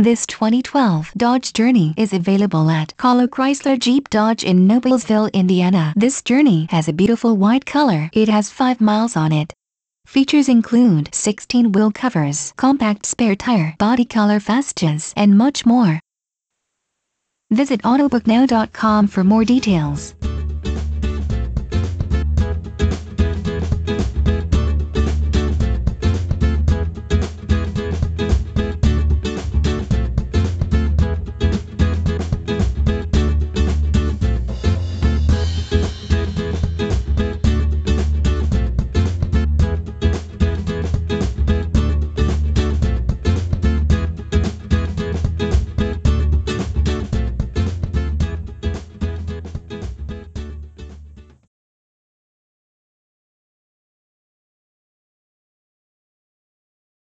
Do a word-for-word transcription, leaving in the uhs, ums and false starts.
This twenty twelve Dodge Journey is available at Kahlo Chrysler Jeep Dodge in Noblesville, Indiana. This Journey has a beautiful white color. It has five miles on it. Features include sixteen wheel covers, compact spare tire, body color fascias, and much more. Visit autobook now dot com for more details.